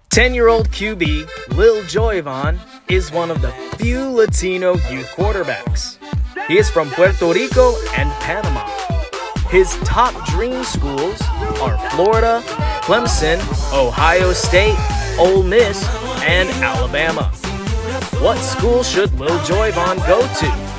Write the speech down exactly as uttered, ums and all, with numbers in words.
ten-year-old Q B Lil Joyvon is one of the few Latino youth quarterbacks. He is from Puerto Rico and Panama. His top dream schools are Florida, Clemson, Ohio State, Ole Miss, and Alabama. What school should Lil Joyvon go to?